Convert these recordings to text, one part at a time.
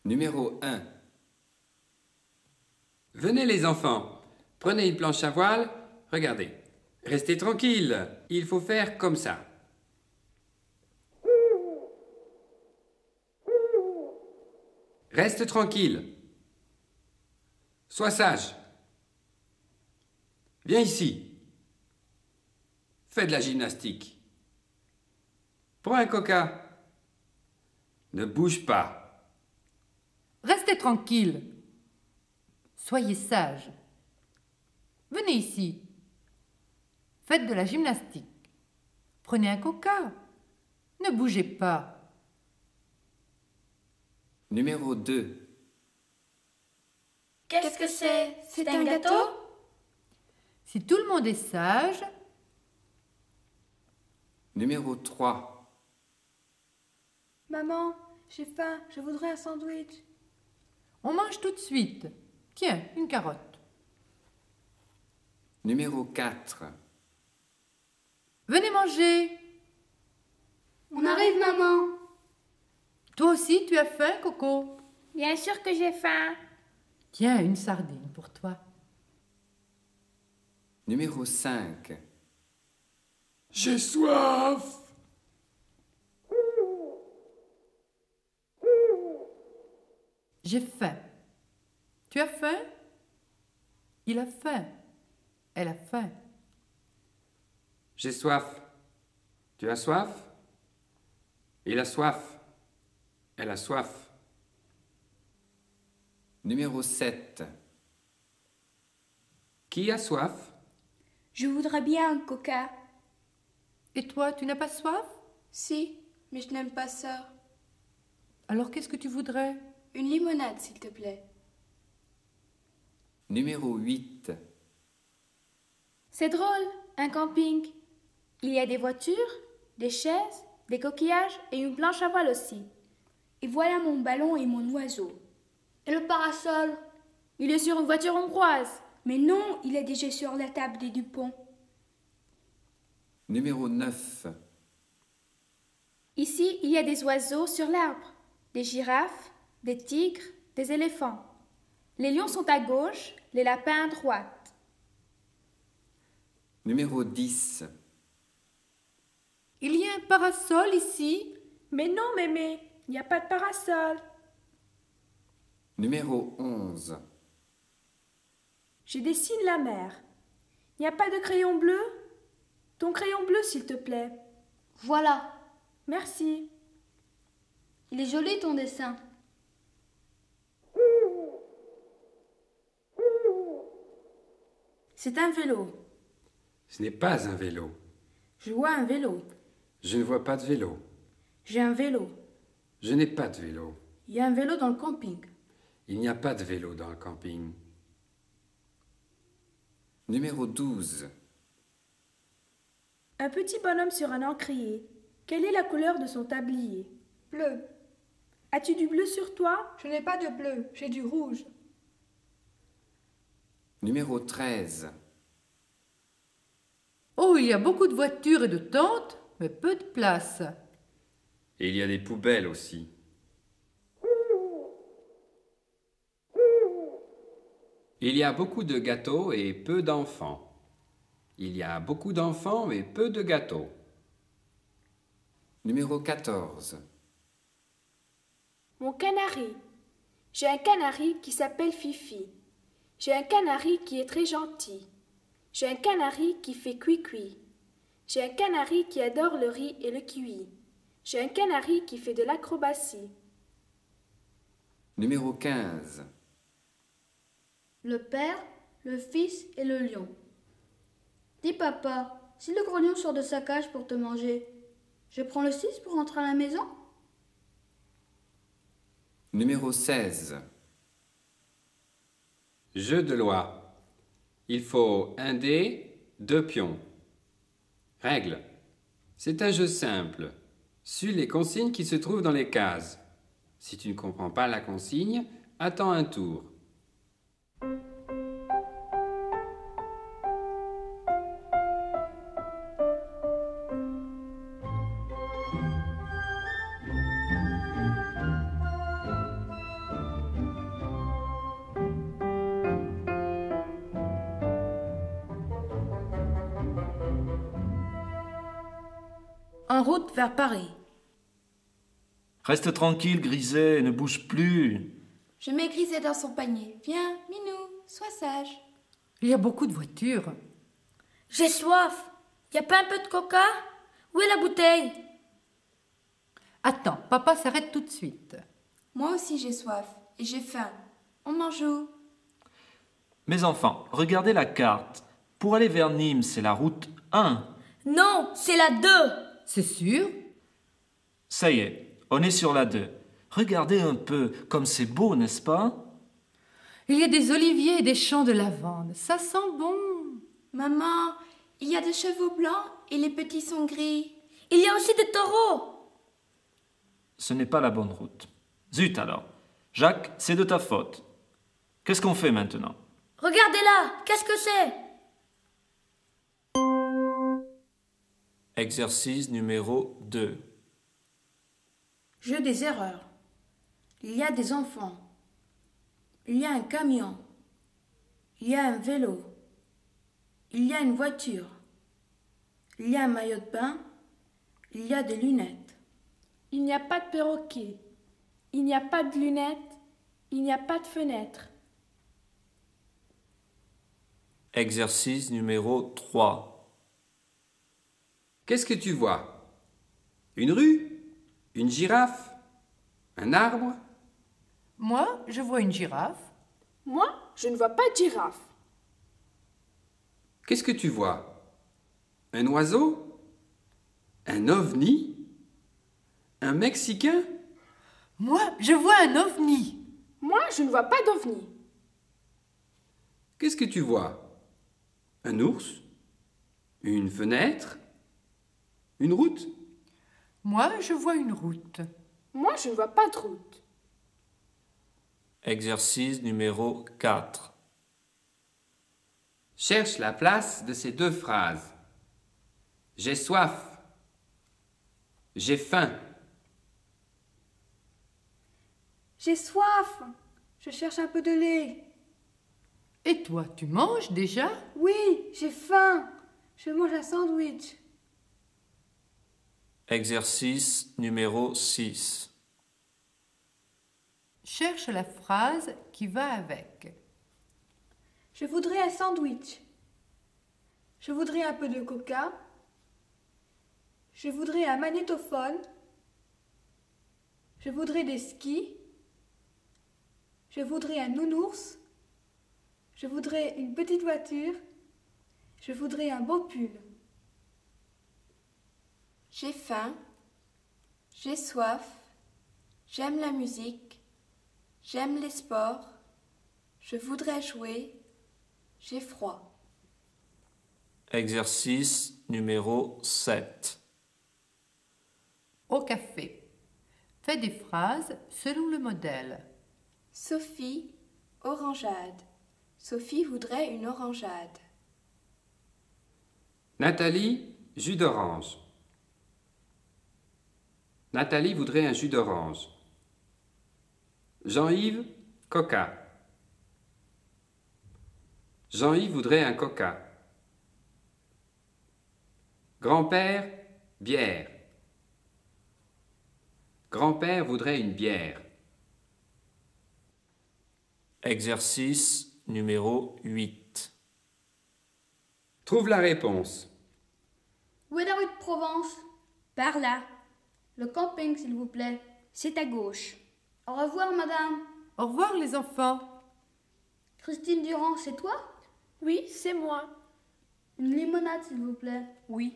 Numéro 1. Venez les enfants, prenez une planche à voile, regardez. Restez tranquille, il faut faire comme ça. Reste tranquille. Sois sage. Viens ici. Fais de la gymnastique. Prends un coca. Ne bouge pas. Restez tranquille. Soyez sage. Venez ici. Faites de la gymnastique. Prenez un coca. Ne bougez pas. Numéro 2. Qu'est-ce que c'est? C'est un gâteau? Si tout le monde est sage, Numéro 3. Maman, j'ai faim, je voudrais un sandwich. on mange tout de suite. Tiens, une carotte. Numéro 4. Venez manger. On arrive, maman. Toi aussi, tu as faim, Coco? Bien sûr que j'ai faim. Tiens, une sardine pour toi. Numéro 5. J'ai soif. J'ai faim. Tu as faim? Il a faim. Elle a faim. J'ai soif. Tu as soif? Il a soif. Elle a soif. Numéro 7. Qui a soif? Je voudrais bien un coca. Et toi, tu n'as pas soif? Si, mais je n'aime pas ça. Alors qu'est-ce que tu voudrais? Une limonade, s'il te plaît. Numéro 8. C'est drôle, un camping. Il y a des voitures, des chaises, des coquillages et une planche à voile aussi. Et voilà mon ballon et mon oiseau. Et le parasol? Il est sur une voiture hongroise. Mais non, il est déjà sur la table des Dupont. Numéro 9. Ici, il y a des oiseaux sur l'arbre, des girafes, des tigres, des éléphants. Les lions sont à gauche, les lapins à droite. Numéro 10. Il y a un parasol ici? Mais non, mémé, il n'y a pas de parasol. Numéro 11. Je dessine la mer. Il n'y a pas de crayon bleu? Ton crayon bleu, s'il te plaît. Voilà, Merci. il est joli ton dessin. C'est un vélo. Ce n'est pas un vélo. Je vois un vélo. Je ne vois pas de vélo. J'ai un vélo. Je n'ai pas de vélo. Il y a un vélo dans le camping. Il n'y a pas de vélo dans le camping. Numéro 12. Un petit bonhomme sur un encrier. Quelle est la couleur de son tablier? Bleu. As-tu du bleu sur toi? Je n'ai pas de bleu, j'ai du rouge. Numéro 13. Oh, il y a beaucoup de voitures et de tentes, mais peu de place. Et il y a des poubelles aussi. Il y a beaucoup de gâteaux et peu d'enfants. Il y a beaucoup d'enfants mais peu de gâteaux. Numéro 14. Mon canari. J'ai un canari qui s'appelle Fifi. J'ai un canari qui est très gentil. J'ai un canari qui fait cuit-cuit. J'ai un canari qui adore le riz et le kiwi. J'ai un canari qui fait de l'acrobatie. Numéro 15. Le père, le fils et le lion. Dis papa, si le gros lion sort de sa cage pour te manger, je prends le 6 pour rentrer à la maison? Numéro 16. Jeu de loi. Il faut un dé, 2 pions. Règle. C'est un jeu simple. Suis les consignes qui se trouvent dans les cases. Si tu ne comprends pas la consigne, attends un tour. en route vers Paris. Reste tranquille, Griset, ne bouge plus. Je mets Griset dans son panier. Viens, Minou, sois sage. Il y a beaucoup de voitures. J'ai soif. Y a pas un peu de coca? Où est la bouteille? Attends, papa s'arrête tout de suite. Moi aussi j'ai soif et j'ai faim. On mange où? Mes enfants, regardez la carte. Pour aller vers Nîmes, c'est la route 1. Non, c'est la 2. C'est sûr? Ça y est, on est sur la 2. Regardez un peu, comme c'est beau, n'est-ce pas? Il y a des oliviers et des champs de lavande. Ça sent bon. Maman, il y a des chevaux blancs et les petits sont gris. Il y a aussi des taureaux. Ce n'est pas la bonne route. Zut alors. Jacques, c'est de ta faute. Qu'est-ce qu'on fait maintenant? Regardez là, qu'est-ce que c'est? Exercice numéro 2. Jeu des erreurs. Il y a des enfants. Il y a un camion. Il y a un vélo. Il y a une voiture. Il y a un maillot de bain. Il y a des lunettes. Il n'y a pas de perroquet. Il n'y a pas de lunettes. Il n'y a pas de fenêtre. Exercice numéro 3. Qu'est-ce que tu vois? Une rue? Une girafe? Un arbre? Moi, je vois une girafe. Moi, je ne vois pas de girafe. Qu'est-ce que tu vois? Un oiseau? Un ovni? Un Mexicain? Moi, je vois un ovni. Moi, je ne vois pas d'ovni. Qu'est-ce que tu vois? Un ours? Une fenêtre? Une route? Moi, je vois une route. Moi, je ne vois pas de route. Exercice numéro 4. Cherche la place de ces deux phrases. J'ai soif. J'ai faim. J'ai soif. Je cherche un peu de lait. Et toi, tu manges déjà? Oui, j'ai faim. Je mange un sandwich. Exercice numéro 6. Cherche la phrase qui va avec. Je voudrais un sandwich. Je voudrais un peu de coca. Je voudrais un magnétophone. Je voudrais des skis. Je voudrais un nounours. Je voudrais une petite voiture. Je voudrais un beau pull. J'ai faim. J'ai soif. J'aime la musique. J'aime les sports. Je voudrais jouer. J'ai froid. Exercice numéro 7. Au café. Fais des phrases selon le modèle. Sophie, orangeade. Sophie voudrait une orangeade. Nathalie, jus d'orange. Nathalie voudrait un jus d'orange. Jean-Yves, coca. Jean-Yves voudrait un coca. Grand-père, bière. Grand-père voudrait une bière. Exercice numéro 8. Trouve la réponse. Où est la rue de Provence? Par là. Le camping, s'il vous plaît. C'est à gauche. Au revoir, madame. Au revoir les enfants. Christine Durand, c'est toi? Oui, c'est moi. Une limonade, s'il vous plaît. Oui.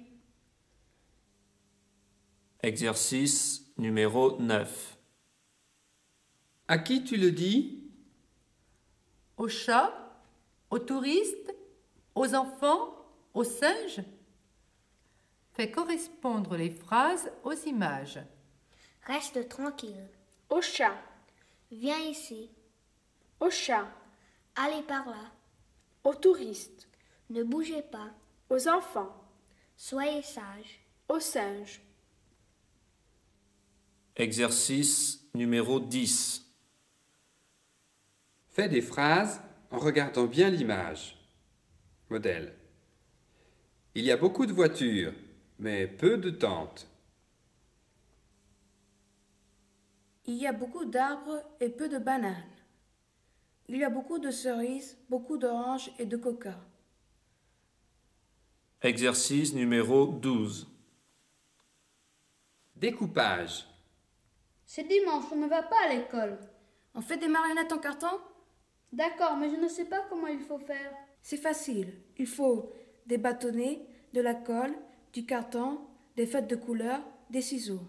Exercice numéro 9. À qui tu le dis? Aux chats, aux touristes, aux enfants, aux singes. Fais correspondre les phrases aux images. Reste tranquille. Au chat. Viens ici. Au chat. Allez par là. Aux touristes. Ne bougez pas. Aux enfants. Soyez sages. Aux singes. Exercice numéro 10. Fais des phrases en regardant bien l'image. Modèle. Il y a beaucoup de voitures, mais peu de tentes. Il y a beaucoup d'arbres et peu de bananes. Il y a beaucoup de cerises, beaucoup d'oranges et de coca. Exercice numéro 12. Découpage. C'est dimanche, on ne va pas à l'école. On fait des marionnettes en carton? D'accord, mais je ne sais pas comment il faut faire. C'est facile. Il faut des bâtonnets, de la colle, du carton, des feutres de couleur, des ciseaux.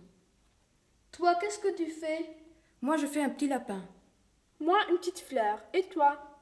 Toi, qu'est-ce que tu fais? Moi, je fais un petit lapin. Moi, une petite fleur. Et toi?